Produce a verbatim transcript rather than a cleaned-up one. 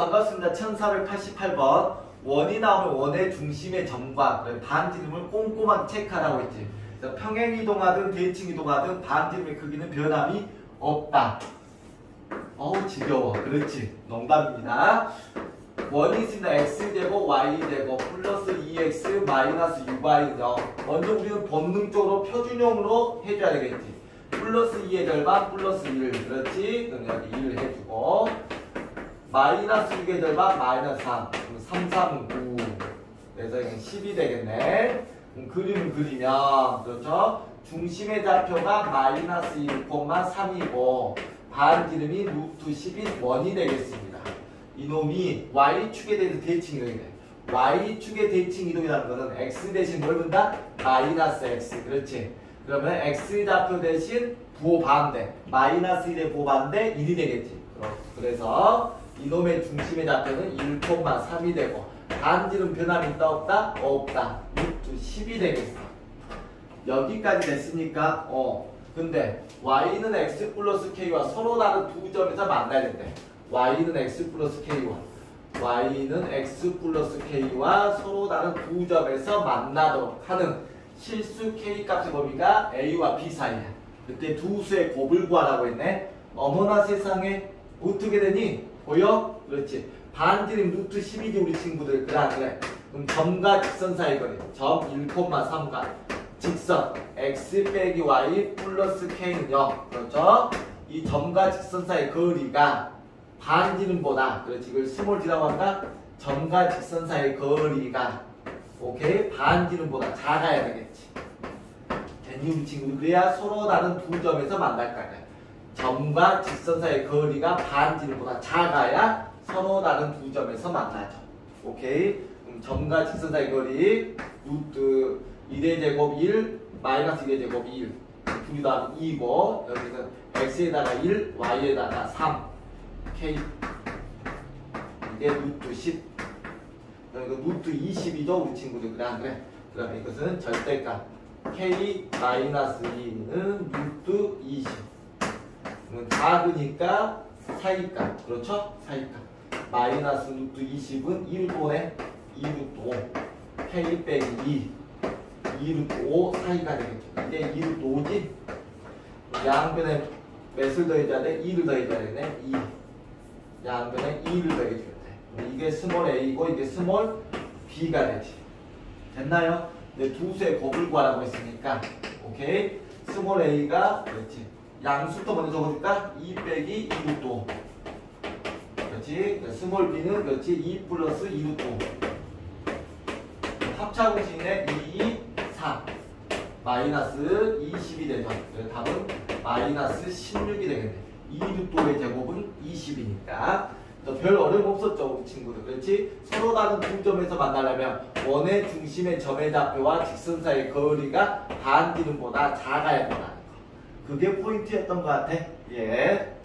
반갑습니다. 천사백팔십팔 번. 원이 나오면 원의 중심의 점과 반지름을 꼼꼼하게 체크하라고 했지. 그래서 평행 이동하든 대칭 이동하든 반지름의 크기는 변함이 없다. 어우 지겨워. 그렇지. 농담입니다. 원이 있습니다. x제곱 y제곱 플러스 이 엑스 마이너스 육 와이죠. 먼저 우리는 본능적으로 표준형으로 해줘야 되겠지. 플러스 이의 절반 플러스 일. 그렇지. 그럼 여기 일을 해주고 마이너스 육의 절반 마이너스 삼. 그럼 삼, 삼, 구. 그래서 이건 십이 되겠네. 그럼 그림을 그리면 그렇죠. 중심의 좌표가 마이너스 일, 삼이고 반지름이 루트 십인 원이 되겠습니다. 이놈이 y축에 대해서 대칭 이동이 돼. y축의 대칭 이동이라는 것은 x 대신 뭘 본다? 마이너스 x. 그렇지. 그러면 x 좌표 대신 부호 반대. 마이너스 일의 부호 반대 일이 되겠지. 그래서 이놈의 중심의 좌표는 일, 삼이 되고 반지름 변함이 있다 없다? 없다. 루트 십이 되겠어. 여기까지 됐으니까 어 근데 y는 x 플러스 k와 서로 다른 두 점에서 만나야 된대. y는 x 플러스 k와 y는 x 플러스 k와 서로 다른 두 점에서 만나도록 하는 실수 k 값의 범위가 a와 b 사이야. 그때 두 수의 곱을 구하라고 했네. 어머나 세상에 어떻게 되니? 보여? 그렇지. 반지름 루트 십이지 우리 친구들. 그래 안 그래? 그럼 점과 직선 사이 거리 점 일, 삼과 직선 x 빼기 y 플러스 k는 영. 그렇죠? 이 점과 직선 사이 거리가 반지름보다 그렇지. 이걸 스몰 d라고 할까? 점과 직선 사이 거리가 오케이? 반지름보다 작아야 되겠지. 됐니 우리 친구들? 그래야 서로 다른 두 점에서 만날 거 아니야. 점과 직선 사이의 거리가 반지름보다 작아야 서로 다른 두 점에서 만나죠. 오케이? 그럼 점과 직선 사이의 거리 루트 일의 제곱 일 마이너스 일의 제곱 일 둘이 더하면 이고 여기서 x에다가 일 y에다가 삼 k 이게 루트 십 여기가 루트 이십이죠 우리 친구들. 그래 안 그래? 그러면 이것은 절대값 k 마이너스 이는 루트 이십. 작으니까 사이값. 그렇죠? 사이값. 마이너스 루트 이십은 이 루트 오네. 이 루트 오. k 빼기 이. 이 루트 오 사이가 되겠죠. 이게 이 루트 오지? 양변에 몇을 더해줘야 돼? 이를 더해줘야 되네. 이. 양변에 이를 더해줘야 돼. 이게 스몰 a고 이게 스몰 b가 되지. 됐나요? 네, 두 수의 곱을 구하라고 했으니까 오케이? 스몰 a가 그렇지. 양수부터 먼저 적어줄까? 이 빼기 이 루트 오. 그렇지? 스몰 b는 그렇지? 이 플러스 이 루트 오. 합차공식이네. 이, 이, 사. 마이너스 이십이 되죠. 그래서 답은 마이너스 십육이 되겠네. 이 루트 오의 제곱은 이십이니까. 별 어려움 없었죠, 우리 친구들. 그렇지? 서로 다른 두 점에서 만나려면 원의 중심의 점의 좌표와 직선 사이의 거리가 반지름보다 작아야 된다는 거. 그게 포인트였던 것 같아. 예.